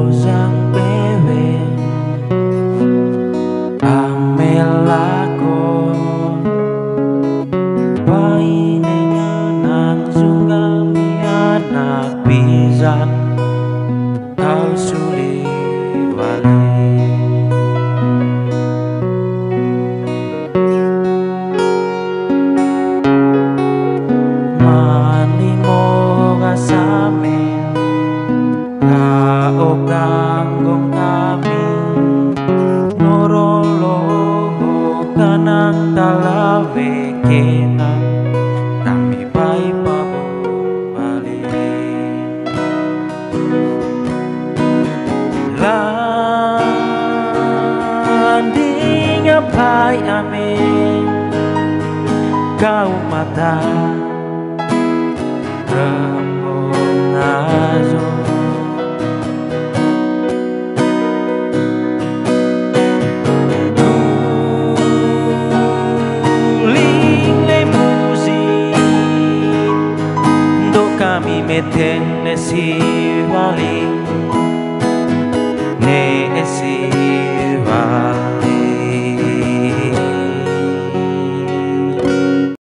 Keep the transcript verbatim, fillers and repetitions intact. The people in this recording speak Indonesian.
sang pewe amelakon paine nang sungami anak pisan kau sulit wali kanggong kami norologo kanang talawe kenang kami pai pabalik landing apai amin kau mata rembong azul kami meten nesi wali nesi wali